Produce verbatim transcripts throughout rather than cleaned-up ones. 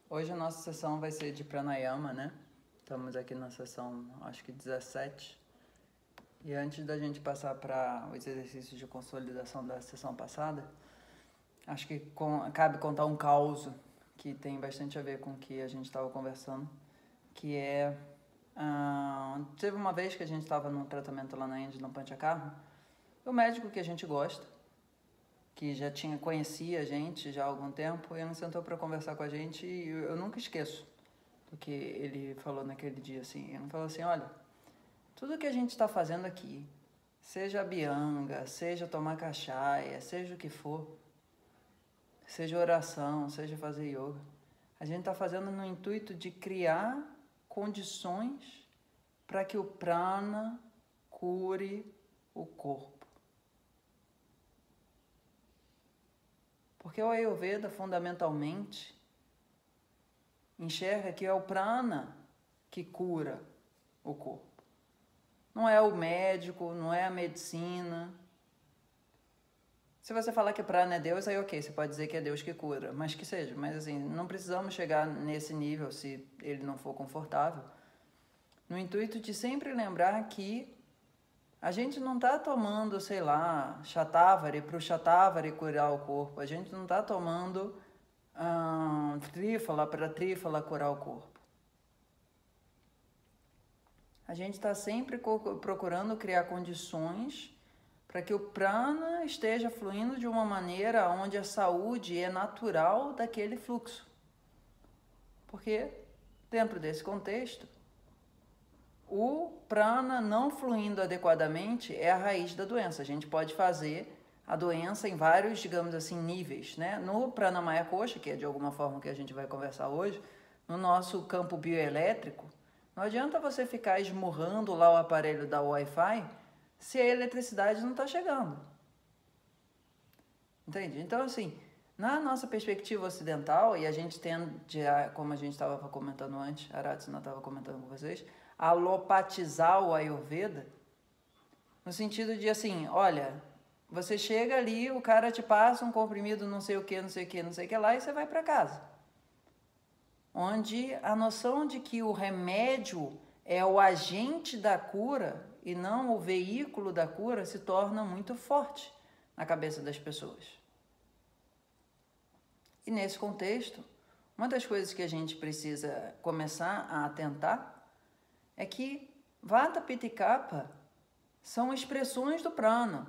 Hoje a nossa sessão vai ser de pranayama, né? Estamos aqui na sessão, acho que dezessete. E antes da gente passar para os exercícios de consolidação da sessão passada, acho que com, cabe contar um caos que tem bastante a ver com o que a gente estava conversando, que é... Uh, teve uma vez que a gente estava num tratamento lá na Índia, no Panchakarma, o médico que a gente gosta, que já tinha conhecia a gente já há algum tempo, ele sentou para conversar com a gente e eu nunca esqueço do que ele falou naquele dia, assim. Ele falou assim, olha, tudo que a gente está fazendo aqui, seja bianga, seja tomar cachaça, seja o que for, seja oração, seja fazer yoga, a gente está fazendo no intuito de criar condições para que o prana cure o corpo. Porque o Ayurveda, fundamentalmente, enxerga que é o prana que cura o corpo. Não é o médico, não é a medicina. Se você falar que prana é Deus, aí ok, você pode dizer que é Deus que cura, mas que seja. Mas assim, não precisamos chegar nesse nível se ele não for confortável. No intuito de sempre lembrar que a gente não está tomando, sei lá, shatavari para o shatavari curar o corpo. A gente não está tomando hum, trífala para trífala curar o corpo. A gente está sempre procurando criar condições para que o prana esteja fluindo de uma maneira onde a saúde é natural daquele fluxo. Porque, dentro desse contexto, o prana não fluindo adequadamente é a raiz da doença. A gente pode fazer a doença em vários, digamos assim, níveis, né? No pranamaya kosha, que é de alguma forma que a gente vai conversar hoje, no nosso campo bioelétrico, não adianta você ficar esmurrando lá o aparelho da Wi-Fi se a eletricidade não está chegando. Entende? Então, assim, na nossa perspectiva ocidental, e a gente tende a, como a gente estava comentando antes, a Aratsuna estava comentando com vocês, alopatizar o Ayurveda, no sentido de assim, olha, você chega ali, o cara te passa um comprimido não sei o que, não sei o que, não sei o que lá, e você vai para casa. Onde a noção de que o remédio é o agente da cura e não o veículo da cura se torna muito forte na cabeça das pessoas. E nesse contexto, uma das coisas que a gente precisa começar a atentar é que Vata, Pitta e Kapha são expressões do prana.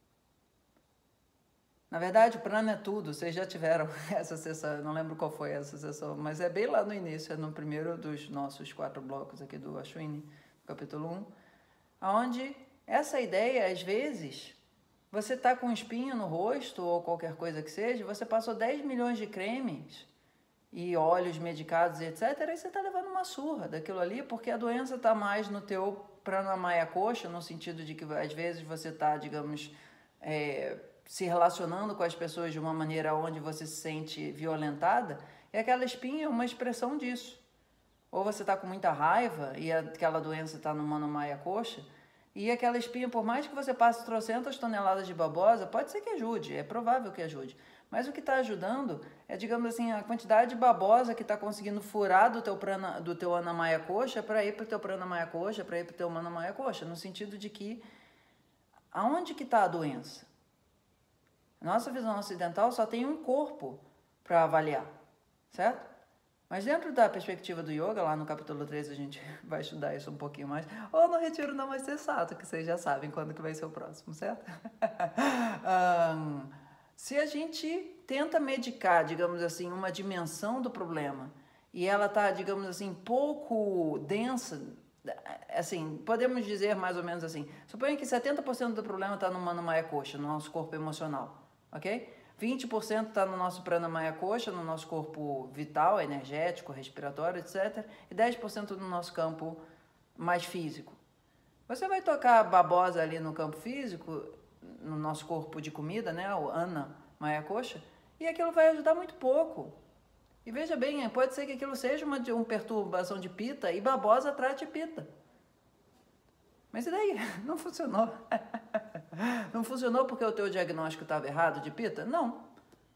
Na verdade, o prana é tudo. Vocês já tiveram essa sessão, eu não lembro qual foi essa sessão, mas é bem lá no início, é no primeiro dos nossos quatro blocos aqui do Ashwini, capítulo um, onde essa ideia, às vezes, você está com um espinho no rosto ou qualquer coisa que seja, você passou dez milhões de cremes e óleos medicados, etcétera, e você está levando uma surra daquilo ali, porque a doença está mais no teu pranamaya kosha, no sentido de que às vezes você está, digamos, é, se relacionando com as pessoas de uma maneira onde você se sente violentada, e aquela espinha é uma expressão disso. Ou você está com muita raiva e aquela doença está no manamaya kosha, e aquela espinha, por mais que você passe trocentas toneladas de babosa, pode ser que ajude, é provável que ajude. Mas o que está ajudando é, digamos assim, a quantidade de babosa que está conseguindo furar do teu, prana, do teu anamaya kosha para ir para o teu pranamaya kosha, para ir para o teu manamaya kosha, no sentido de que, aonde que está a doença? A nossa visão ocidental só tem um corpo para avaliar, certo? Mas dentro da perspectiva do yoga, lá no capítulo três a gente vai estudar isso um pouquinho mais, ou no retiro não vai ser sato, que vocês já sabem quando que vai ser o próximo, certo? um, se a gente tenta medicar, digamos assim, uma dimensão do problema, e ela está, digamos assim, pouco densa, assim, podemos dizer mais ou menos assim, suponha que setenta por cento do problema está no manamaya kosha, no nosso corpo emocional, ok? vinte por cento está no nosso pranamaya kosha, no nosso corpo vital, energético, respiratório, etcétera. E dez por cento no nosso campo mais físico. Você vai tocar babosa ali no campo físico, no nosso corpo de comida, né, o anamaya kosha, e aquilo vai ajudar muito pouco. E veja bem, pode ser que aquilo seja uma, uma perturbação de pita e babosa trate pita. Mas e daí? Não funcionou. Não funcionou porque o teu diagnóstico estava errado de pita? Não.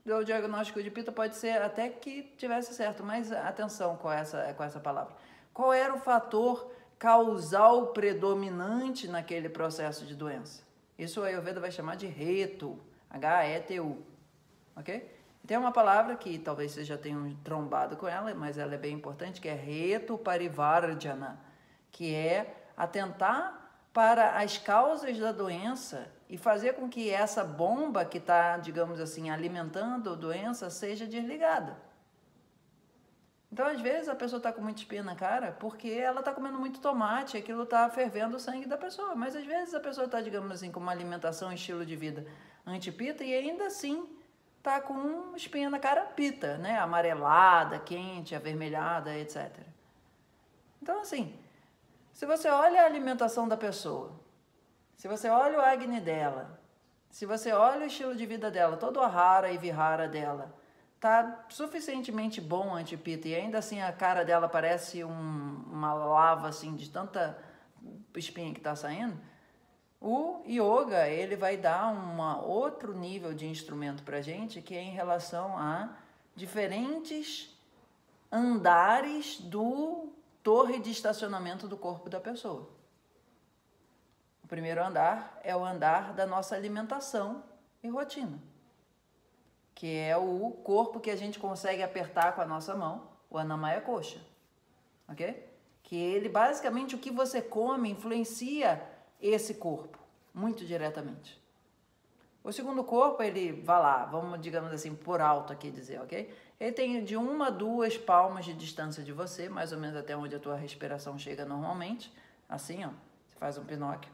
o diagnóstico de Pitta pode ser até que tivesse certo, mas atenção com essa, com essa palavra. Qual era o fator causal predominante naquele processo de doença? Isso a Ayurveda vai chamar de hetu, H E T U, ok? Tem uma palavra que talvez vocês já tenham trombado com ela, mas ela é bem importante, que é hetu parivardhana, que é atentar para as causas da doença e fazer com que essa bomba que está, digamos assim, alimentando a doença seja desligada. Então, às vezes, a pessoa está com muita espinha na cara porque ela está comendo muito tomate, aquilo está fervendo o sangue da pessoa. Mas, às vezes, a pessoa está, digamos assim, com uma alimentação e estilo de vida anti-Pitta e ainda assim está com espinha na cara Pitta, né? Amarelada, quente, avermelhada, etcétera. Então, assim, se você olha a alimentação da pessoa, se você olha o Agni dela, se você olha o estilo de vida dela, todo o Ahara e Vihara dela, tá suficientemente bom anti-Pitta e ainda assim a cara dela parece um, uma lava assim de tanta espinha que está saindo, o yoga ele vai dar um outro nível de instrumento para a gente que é em relação a diferentes andares do torre de estacionamento do corpo da pessoa. O primeiro andar é o andar da nossa alimentação e rotina, que é o corpo que a gente consegue apertar com a nossa mão, o Anamaya Kosha, ok? Que ele, basicamente, o que você come influencia esse corpo, muito diretamente. O segundo corpo, ele, vai lá, vamos, digamos assim, por alto aqui dizer, ok? Ele tem de uma a duas palmas de distância de você, mais ou menos até onde a tua respiração chega normalmente, assim, ó, você faz um Pinóquio.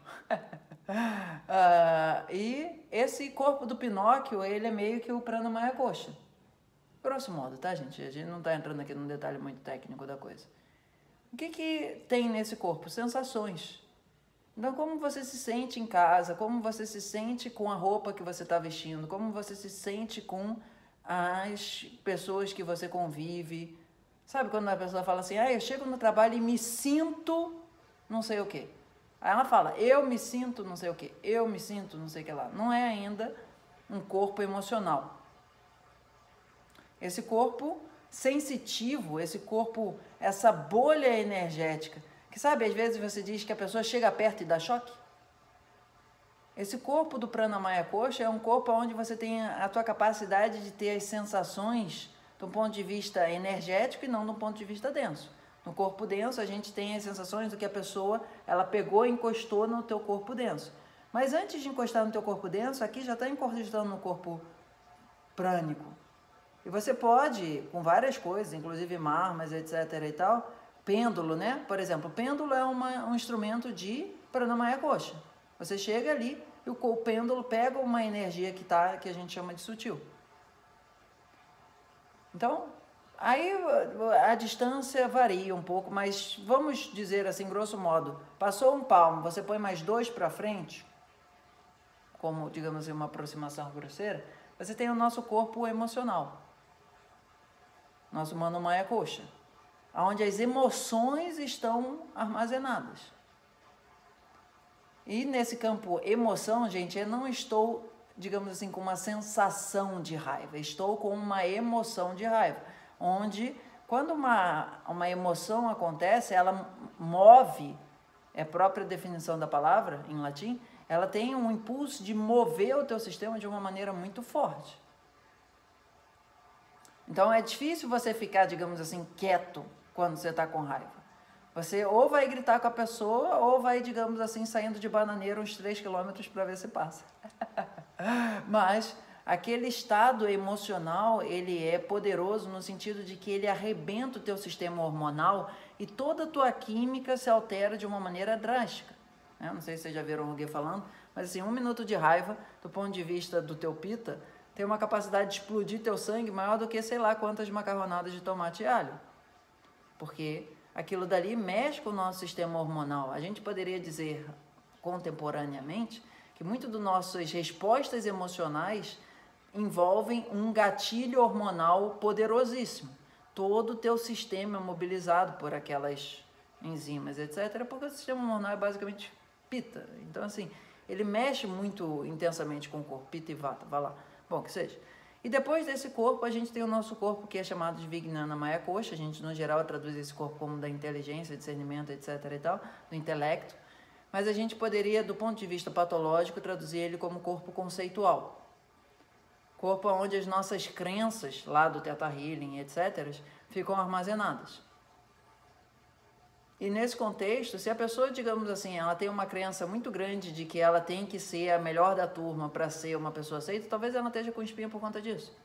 uh, e esse corpo do Pinóquio, ele é meio que o Pranamaya Kosha. Grosso modo, tá, gente? A gente não tá entrando aqui num detalhe muito técnico da coisa. O que que tem nesse corpo? Sensações. Então, como você se sente em casa, como você se sente com a roupa que você está vestindo, como você se sente com as pessoas que você convive. Sabe quando a pessoa fala assim, ah, eu chego no trabalho e me sinto não sei o quê. Aí ela fala, eu me sinto não sei o quê, eu me sinto não sei o que lá. Não é ainda um corpo emocional. Esse corpo sensitivo, esse corpo, essa bolha energética, que sabe, às vezes você diz que a pessoa chega perto e dá choque. Esse corpo do Pranamaya Kosha é um corpo onde você tem a tua capacidade de ter as sensações do ponto de vista energético e não do ponto de vista denso. No corpo denso, a gente tem as sensações do que a pessoa, ela pegou e encostou no teu corpo denso. Mas antes de encostar no teu corpo denso, aqui já está encostando no corpo prânico. E você pode, com várias coisas, inclusive marmas, etc e tal, pêndulo, né? Por exemplo, pêndulo é uma, um instrumento de Pranamaya Kosha. Você chega ali e o, o pêndulo pega uma energia que, tá, que a gente chama de sutil. Então, aí a distância varia um pouco, mas vamos dizer assim, grosso modo, passou um palmo, você põe mais dois para frente, como, digamos assim, uma aproximação grosseira, você tem o nosso corpo emocional, nosso Manomaya Kosha, onde as emoções estão armazenadas. E nesse campo emoção, gente, eu não estou, digamos assim, com uma sensação de raiva, estou com uma emoção de raiva, onde quando uma, uma emoção acontece, ela move, é a própria definição da palavra em latim, ela tem um impulso de mover o teu sistema de uma maneira muito forte. Então é difícil você ficar, digamos assim, quieto quando você está com raiva. Você ou vai gritar com a pessoa, ou vai, digamos assim, saindo de bananeira uns três quilômetros para ver se passa. Mas aquele estado emocional, ele é poderoso no sentido de que ele arrebenta o teu sistema hormonal e toda a tua química se altera de uma maneira drástica. Eu não sei se vocês já viram alguém falando, mas assim, um minuto de raiva, do ponto de vista do teu Pitta, tem uma capacidade de explodir teu sangue maior do que sei lá quantas macarronadas de tomate e alho. Porque aquilo dali mexe com o nosso sistema hormonal. A gente poderia dizer contemporaneamente que muito das nossas respostas emocionais envolvem um gatilho hormonal poderosíssimo. Todo o teu sistema é mobilizado por aquelas enzimas, etcétera, porque o sistema hormonal é basicamente Pitta. Então, assim, ele mexe muito intensamente com o corpo, Pitta e Vata, vai lá. Bom, que seja. E depois desse corpo, a gente tem o nosso corpo, que é chamado de Vijnana Maya Kosha. A gente, no geral, traduz esse corpo como da inteligência, discernimento, etc e tal, do intelecto. Mas a gente poderia, do ponto de vista patológico, traduzir ele como corpo conceitual. Corpo onde as nossas crenças, lá do Theta Healing, etcétera, ficam armazenadas. E nesse contexto, se a pessoa, digamos assim, ela tem uma crença muito grande de que ela tem que ser a melhor da turma para ser uma pessoa aceita, talvez ela esteja com espinha por conta disso.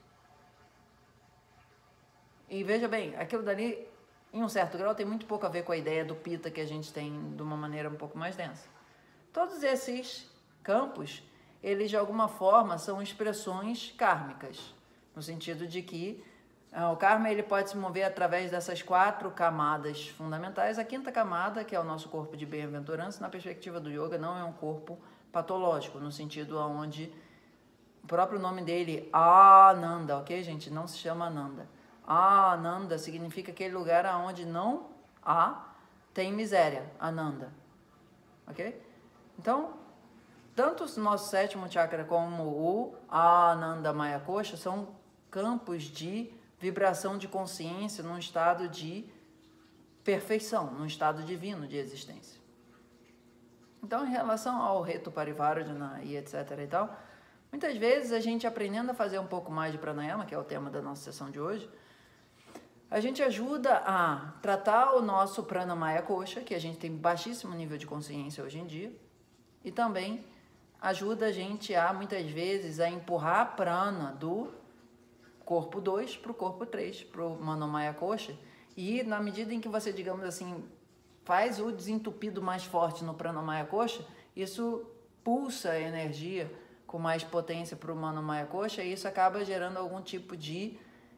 E veja bem, aquilo dali, em um certo grau, tem muito pouco a ver com a ideia do Pitta que a gente tem de uma maneira um pouco mais densa. Todos esses campos, eles de alguma forma são expressões kármicas, no sentido de que o karma ele pode se mover através dessas quatro camadas fundamentais. A quinta camada, que é o nosso corpo de bem-aventurança, na perspectiva do yoga, não é um corpo patológico, no sentido onde o próprio nome dele, Ananda, ok, gente? Não se chama Ananda. Ananda significa aquele lugar onde não há, tem miséria, Ananda, ok? Então, tanto o nosso sétimo chakra como o Ananda Maya Kosha são campos de vibração de consciência num estado de perfeição, num estado divino de existência. Então, em relação ao Reto Parivarjana e etc e tal, muitas vezes a gente aprendendo a fazer um pouco mais de pranayama, que é o tema da nossa sessão de hoje, a gente ajuda a tratar o nosso prana maya kosha, que a gente tem baixíssimo nível de consciência hoje em dia, e também ajuda a gente a, muitas vezes, a empurrar a prana do corpo dois para o corpo três, para o Manomaya Kosha, e na medida em que você, digamos assim, faz o desentupido mais forte no Pranamaya Kosha, isso pulsa a energia com mais potência para o Manomaya Kosha, e isso acaba gerando algum tipo de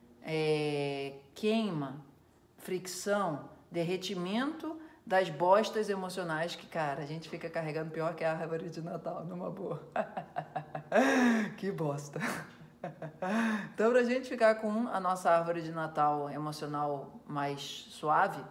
é, queima, fricção, derretimento das bostas emocionais que, cara, a gente fica carregando pior que a árvore de Natal, numa boa. Que bosta. Então, para a gente ficar com a nossa árvore de Natal emocional mais suave,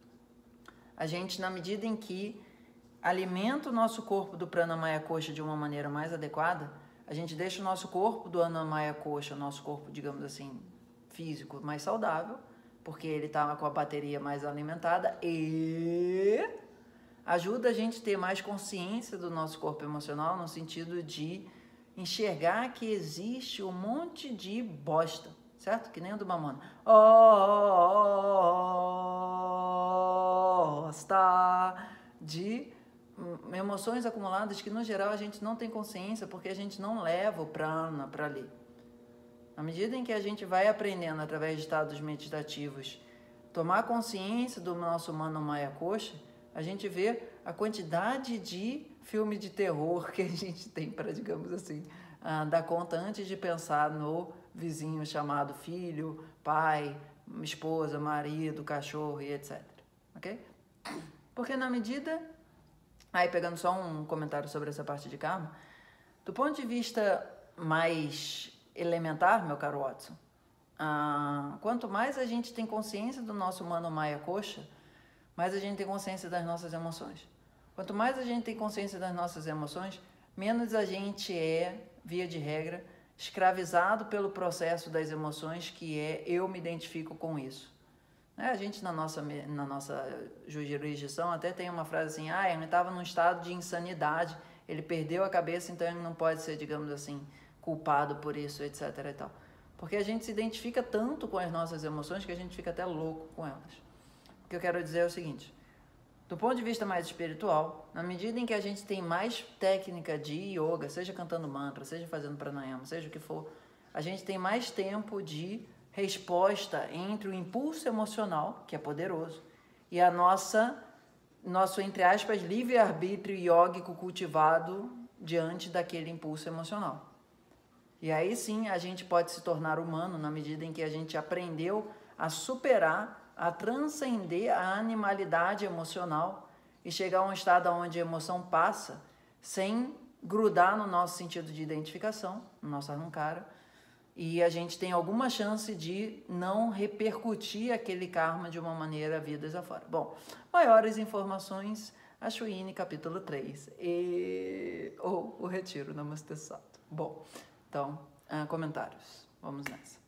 a gente, na medida em que alimenta o nosso corpo do Pranamaya Kosha de uma maneira mais adequada, a gente deixa o nosso corpo do Anamaya Kosha, o nosso corpo, digamos assim, físico, mais saudável, porque ele está com a bateria mais alimentada, e ajuda a gente a ter mais consciência do nosso corpo emocional, no sentido de enxergar que existe um monte de bosta, certo? Que nem o do Mamona. Bosta de emoções acumuladas que, no geral, a gente não tem consciência porque a gente não leva o prana para ali. À medida em que a gente vai aprendendo, através de estados meditativos, tomar consciência do nosso Manomaya Kosha, a gente vê a quantidade de filme de terror que a gente tem para, digamos assim, uh, dar conta antes de pensar no vizinho chamado filho, pai, esposa, marido, cachorro e etcétera. Ok? Porque na medida... Aí, pegando só um comentário sobre essa parte de karma, do ponto de vista mais elementar, meu caro Watson, uh, quanto mais a gente tem consciência do nosso Manomaya Kosha, mais a gente tem consciência das nossas emoções. Quanto mais a gente tem consciência das nossas emoções, menos a gente é, via de regra, escravizado pelo processo das emoções, que é eu me identifico com isso. A gente, na nossa, na nossa jurisdição, até tem uma frase assim, ah, ele estava num estado de insanidade, ele perdeu a cabeça, então ele não pode ser, digamos assim, culpado por isso, etc e tal. Porque a gente se identifica tanto com as nossas emoções que a gente fica até louco com elas. O que eu quero dizer é o seguinte, do ponto de vista mais espiritual, na medida em que a gente tem mais técnica de yoga, seja cantando mantra, seja fazendo pranayama, seja o que for, a gente tem mais tempo de resposta entre o impulso emocional, que é poderoso, e a nossa, nosso, entre aspas, livre-arbítrio iógico cultivado diante daquele impulso emocional. E aí sim a gente pode se tornar humano na medida em que a gente aprendeu a superar, a transcender a animalidade emocional e chegar a um estado onde a emoção passa sem grudar no nosso sentido de identificação, no nosso ahankara, e a gente tem alguma chance de não repercutir aquele karma de uma maneira vidas afora. Bom, maiores informações, Ashwini, capítulo três, e... ou o Retiro, Namastê Sato. Bom, então, uh, comentários. Vamos nessa.